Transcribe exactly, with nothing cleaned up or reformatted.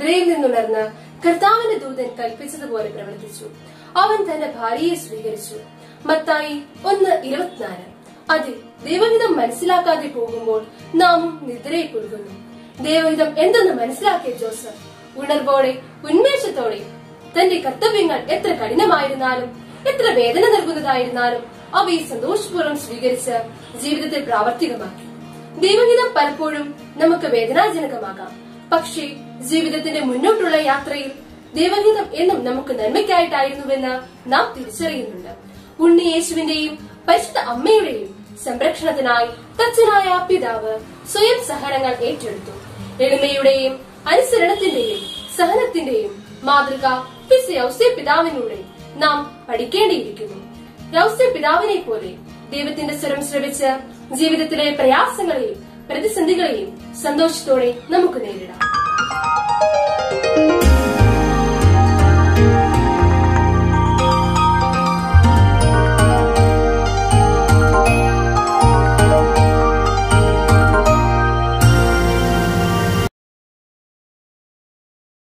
നിദ്രയിൽ നിന്നുണർന്ന് കർത്താവിന്റെ ദൂതൻ കൽപ്പിച്ചതുപോലെ പ്രവർത്തിച്ചു. അവൻ തന്റെ ഭാര്യയെ സ്വീകരിച്ചു. മത്തായി ഒന്ന് ഇരുപത്തിനാല്. അതെ, ദൈവഹിതം മനസ്സിലാക്കാതെ പോകുമ്പോൾ നാമും നിദ്രയിൽ കുരുങ്ങുന്നു. ദൈവഹിതം എന്തെന്ന് മനസ്സിലാക്കിയ ജോസഫ് ഉണർവോടെ ഉന്മേഷത്തോടെ തന്റെ കർത്തവ്യങ്ങൾ എത്ര കഠിനമായിരുന്നാലും എത്ര വേദന നൽകുന്നതായിരുന്നാലും അവയെ സന്തോഷപൂർവ്വം സ്വീകരിച്ച് ജീവിതത്തിൽ പ്രാവർത്തികമാക്കി. ദൈവഹിതം പലപ്പോഴും നമുക്ക് വേദനാജനകമാകാം. പക്ഷേ ജീവിതത്തിന്റെ മുന്നോട്ടുള്ള യാത്രയിൽ ദൈവഹിതം എന്നും നമുക്ക് നന്മയ്ക്കായിട്ടായിരുന്നുവെന്ന് നാം തിരിച്ചറിയുന്നുണ്ട്. ഉണ്ണി യേശുവിന്റെയും പരിശുദ്ധ അമ്മയുടെയും സംരക്ഷണത്തിനായി തച്ചനായ പിതാവ് സ്വയം സഹനങ്ങൾ ഏറ്റെടുത്തു. എളിമയുടെയും അനുസരണത്തിന്റെയും സഹനത്തിന്റെയും മാതൃക യൗസേപ്പ് പിതാവിലൂടെ നാം പഠിക്കേണ്ടിയിരിക്കുന്നു. യൗസേപ്പ് പിതാവിനെ പോലെ ദൈവത്തിന്റെ സ്വരം ശ്രവിച്ച് ജീവിതത്തിലെ പ്രയാസങ്ങളെയും പ്രതിസന്ധികളെയും സന്തോഷത്തോടെ നമുക്ക് നേരിടാം.